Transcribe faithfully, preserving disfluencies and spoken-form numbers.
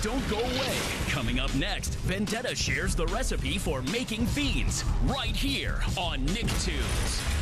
don't go away. Coming up next, Vendetta shares the recipe for making fiends right here on Nicktoons.